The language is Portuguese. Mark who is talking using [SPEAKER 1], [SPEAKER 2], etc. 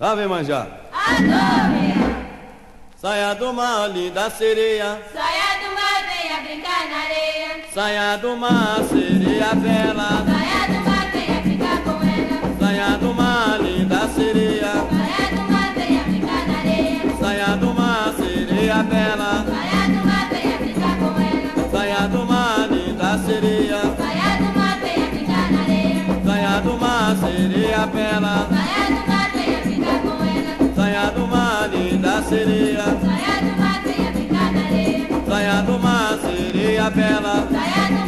[SPEAKER 1] Ave manjar.
[SPEAKER 2] Adore.
[SPEAKER 1] Saia do mar, linda sereia.
[SPEAKER 2] Saia do mar, venha brincar na areia.
[SPEAKER 1] Saia do mar, sereia bela.
[SPEAKER 2] Saia do mar, venha brincar com ela.
[SPEAKER 1] Saia do mar, linda sereia.
[SPEAKER 2] Saia do mar, venha brincar na areia.
[SPEAKER 1] Saia do mar, sereia bela.
[SPEAKER 2] Saia do mar, venha brincar com ela.
[SPEAKER 1] Saia do mar, linda sereia.
[SPEAKER 2] Saia do mar, venha brincar na areia.
[SPEAKER 1] Saia do mar, sereia bela.
[SPEAKER 2] Saia do mar, venha brincar com ela.
[SPEAKER 1] Saia do mar, linda sereia.
[SPEAKER 2] Saia do mar, venha brincar na areia.
[SPEAKER 1] Saia do mar, sereia bela.
[SPEAKER 2] Saia do